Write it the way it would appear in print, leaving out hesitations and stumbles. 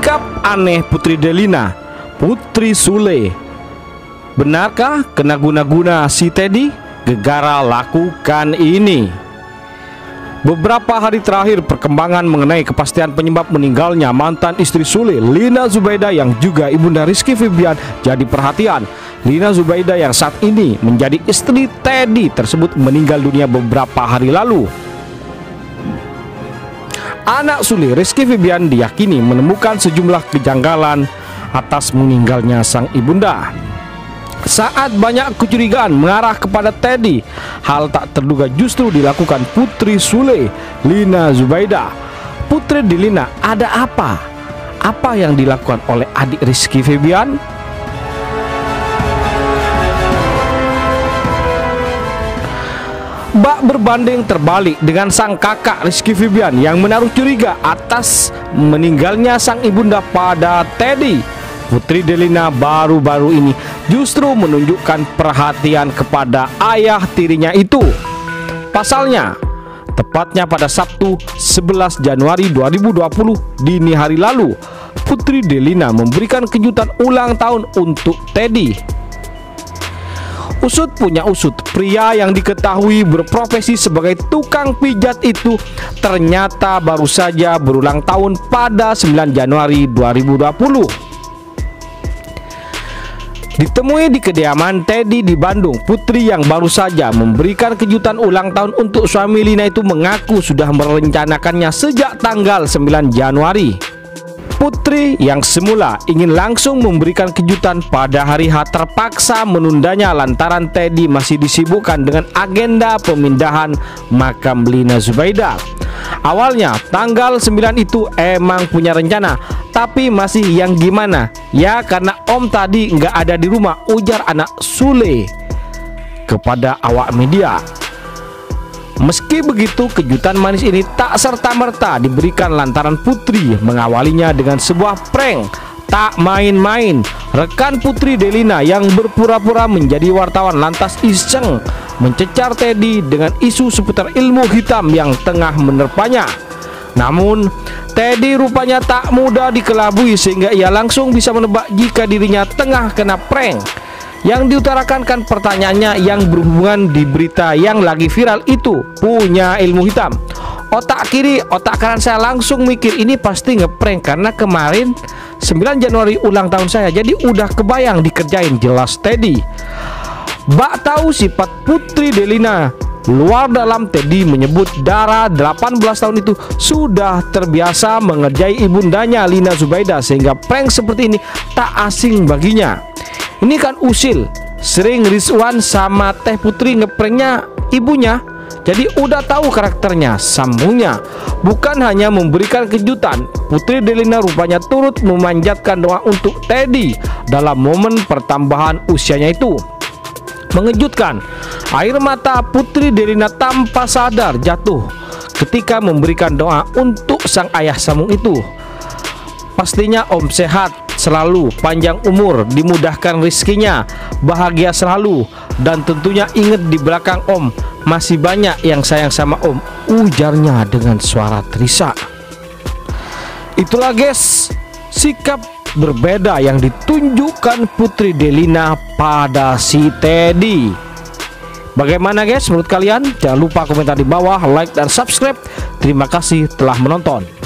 Sikap aneh Putri Delina, Putri Sule. Benarkah kena guna-guna si Teddy? Gegara lakukan ini. Beberapa hari terakhir perkembangan mengenai kepastian penyebab meninggalnya mantan istri Sule, Lina Zubaidah yang juga ibunda Rizky Febian jadi perhatian. Lina Zubaidah yang saat ini menjadi istri Teddy tersebut meninggal dunia beberapa hari lalu. Anak Sule, Rizky Febian, diyakini menemukan sejumlah kejanggalan atas meninggalnya sang ibunda. Saat banyak kecurigaan mengarah kepada Teddy, hal tak terduga justru dilakukan Putri Sule, Lina Zubaidah. Putri Delina, ada apa? Apa yang dilakukan oleh adik Rizky Febian? Bak berbanding terbalik dengan sang kakak Rizky Febian yang menaruh curiga atas meninggalnya sang ibunda pada Teddy. Putri Delina baru-baru ini justru menunjukkan perhatian kepada ayah tirinya itu. Pasalnya, tepatnya pada Sabtu 11 Januari 2020 dini hari lalu, Putri Delina memberikan kejutan ulang tahun untuk Teddy. Usut punya usut, pria yang diketahui berprofesi sebagai tukang pijat itu ternyata baru saja berulang tahun pada 9 Januari 2020. Ditemui di kediaman Teddy di Bandung, Putri yang baru saja memberikan kejutan ulang tahun untuk suami Lina itu mengaku sudah merencanakannya sejak tanggal 9 Januari. Putri yang semula ingin langsung memberikan kejutan pada hari H terpaksa menundanya lantaran Teddy masih disibukkan dengan agenda pemindahan makam Lina Zubaidah. Awalnya tanggal 9 itu emang punya rencana, tapi masih yang gimana? Ya karena om tadi nggak ada di rumah, ujar anak Sule kepada awak media. Meski begitu, kejutan manis ini tak serta-merta diberikan lantaran Putri mengawalinya dengan sebuah prank. Tak main-main, rekan Putri Delina yang berpura-pura menjadi wartawan lantas iseng mencecar Teddy dengan isu seputar ilmu hitam yang tengah menerpanya. Namun, Teddy rupanya tak mudah dikelabui sehingga ia langsung bisa menebak jika dirinya tengah kena prank. Yang diutarakan kan pertanyaannya yang berhubungan di berita yang lagi viral itu punya ilmu hitam. Otak kiri, otak kanan saya langsung mikir ini pasti ngeprank karena kemarin 9 Januari ulang tahun saya, jadi udah kebayang dikerjain, jelas Teddy. Bak tahu sifat Putri Delina luar dalam, Teddy menyebut Dara 18 tahun itu sudah terbiasa mengerjai ibundanya Lina Zubaidah sehingga prank seperti ini tak asing baginya. Ini kan usil, sering Rizwan sama Teh Putri ngepranknya ibunya, jadi udah tahu karakternya, sambungnya. Bukan hanya memberikan kejutan, Putri Delina rupanya turut memanjatkan doa untuk Teddy dalam momen pertambahan usianya itu. Mengejutkan, air mata Putri Delina tanpa sadar jatuh ketika memberikan doa untuk sang ayah sambung itu. Pastinya om sehat selalu, panjang umur, dimudahkan rizkinya, bahagia selalu, dan tentunya ingat di belakang om masih banyak yang sayang sama om, ujarnya dengan suara terisak. Itulah guys, sikap berbeda yang ditunjukkan Putri Delina pada si Teddy. Bagaimana guys menurut kalian? Jangan lupa komentar di bawah, like dan subscribe. Terima kasih telah menonton.